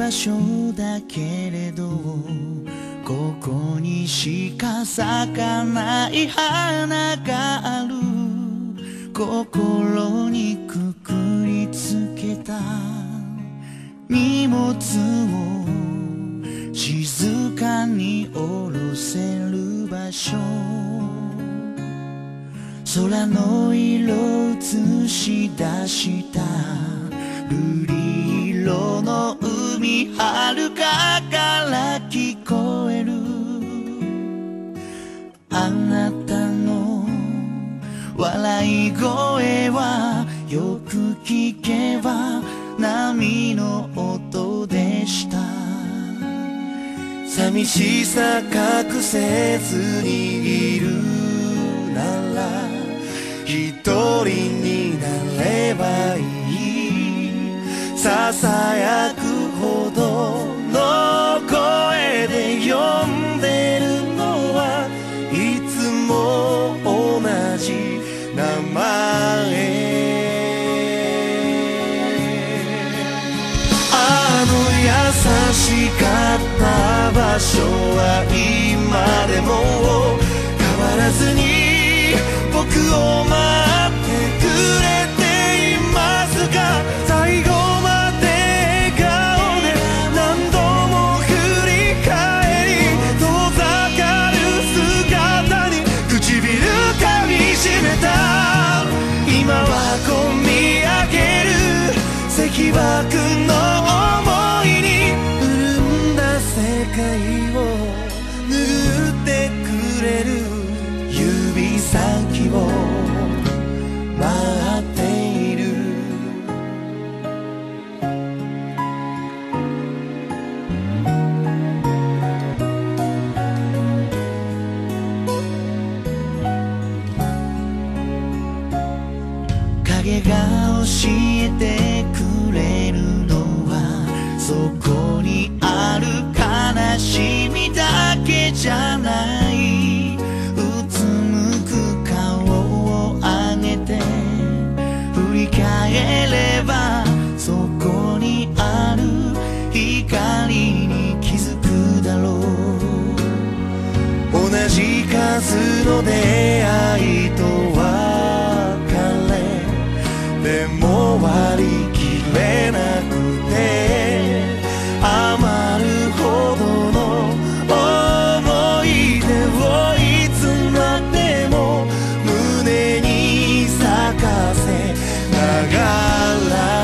場所だけれど、ここにしか咲かない花がある。心にくくりつけた荷物を静かに下ろせる場所、空の色映し出した瑠璃色の海、遥かから聞こえるあなたの笑い声は、よく聞けば波の音でした。寂しさ隠せずにいるなら、一人になればいい。ささやくほどの声で呼んでるのは、いつも同じ名前。あの優しかった場所は今でも変わらずに僕を待ってくれていますか。最後まで笑顔で何度も振り返り、遠ざかる姿に唇噛みしめた。今はこみ上げる石爆の想いに、潤んだ世界を拭ってくれる指先を待っている。影が教えてくれるのは、そこにある悲しみだけじゃない。うつむく顔を上げて振り返れば、そこにある光に気づくだろう。同じ数の出会いと別れでも割り切れなくて、余るほどの思い出をいつまでも胸に咲かせながら、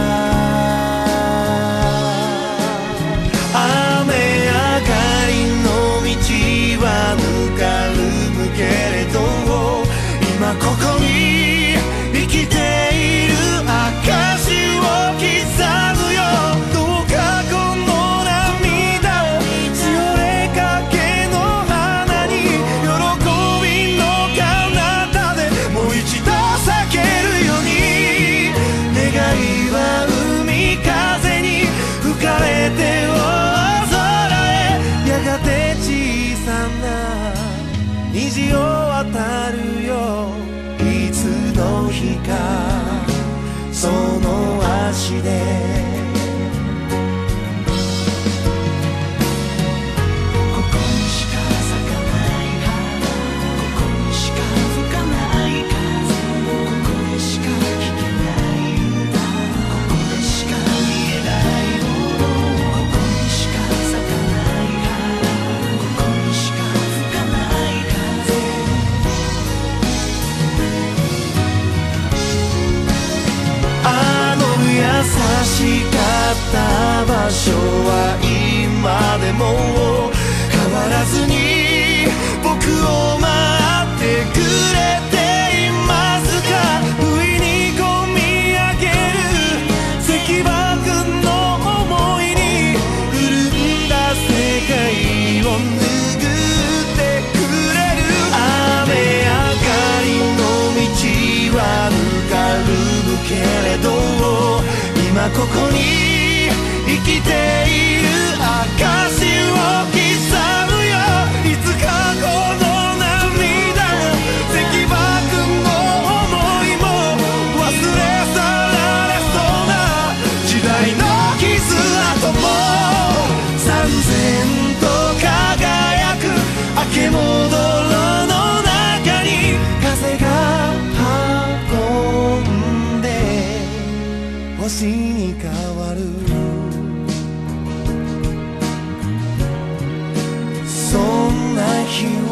雨上がりの道はぬかるむけれど、今ここに生きている証を刻むよ。どうかこの涙をしおれかけの花に、喜びの彼方でもう一度咲けるように。願いは海風に吹かれて大空へ、やがて小さな虹を渡るよ。いつの日かその足でここにしか咲かない花、ここにしか吹かない風、ここでしか聞けない歌、ここでしか見えないもの、ここにしか咲かない花、ここにしか吹かない風。あの優しかった場所は今でも変わらずに僕を待ってくれていますか。不意にこみ上げる石爆の想いに、潤んだ世界を拭ってくれる。雨上がりの道はぬかるむけれど、今ここに生きている証を刻むよ。いつかこの星に変わる。そんな日は